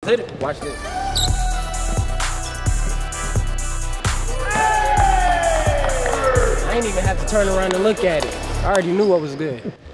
Hit it. Watch this. I ain't even have to turn around and look at it. I already knew what was good.